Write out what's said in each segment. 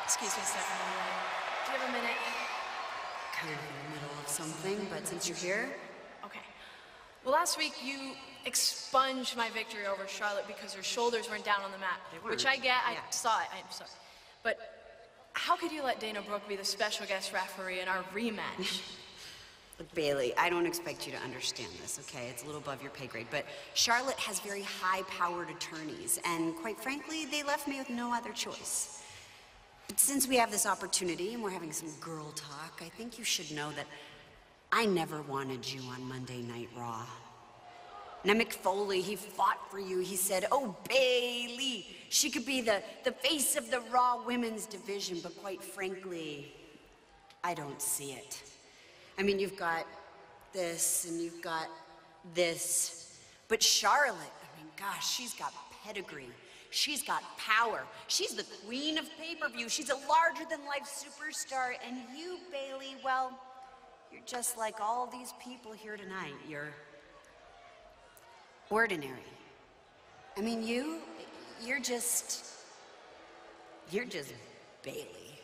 Excuse me, Stephanie. Do you have a minute? Kind of in the middle of something, but since you're here... Okay. Well, last week you expunged my victory over Charlotte because her shoulders weren't down on the mat. They weren't. Which I get, I Yeah. saw it, I'm sorry. But how could you let Dana Brooke be the special guest referee in our rematch? Look, Bailey, I don't expect you to understand this, okay? It's a little above your pay grade, but Charlotte has very high-powered attorneys, and quite frankly, they left me with no other choice. But since we have this opportunity and we're having some girl talk, I think you should know that I never wanted you on Monday Night Raw. Now, Mick Foley, he fought for you. He said, oh, Bailey, she could be the face of the Raw women's division, but quite frankly, I don't see it. I mean, you've got this and you've got this, but Charlotte, I mean, gosh, she's got pedigree. She's got power. She's the queen of pay-per-view. She's a larger-than-life superstar, and you, Bailey, well, you're just like all these people here tonight. You're ordinary. I mean, you're just Bailey.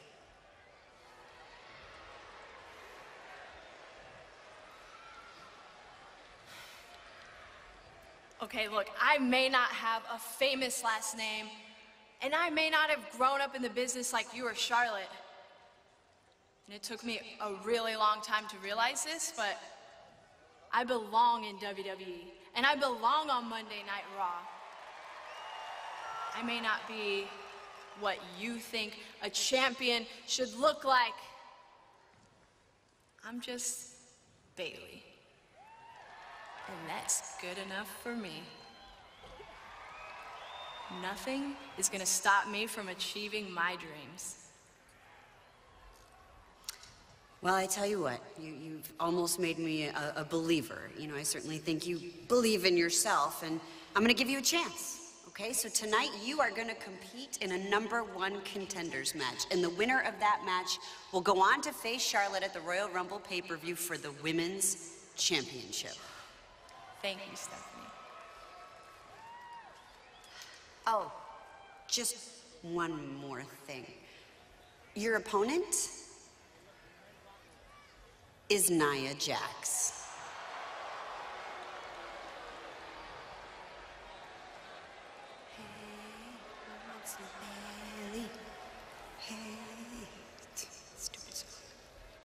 Okay, look, I may not have a famous last name, and I may not have grown up in the business like you or Charlotte. And it took me a really long time to realize this, but I belong in WWE, and I belong on Monday Night Raw. I may not be what you think a champion should look like. I'm just Bailey. And that's good enough for me. Nothing is gonna stop me from achieving my dreams. Well, I tell you what, you've almost made me a believer. You know, I certainly think you believe in yourself, and I'm gonna give you a chance, okay? So tonight, you are gonna compete in a #1 contenders match, and the winner of that match will go on to face Charlotte at the Royal Rumble pay-per-view for the Women's Championship. Thank you, Stephanie. Oh, just one more thing. Your opponent is Nia Jax.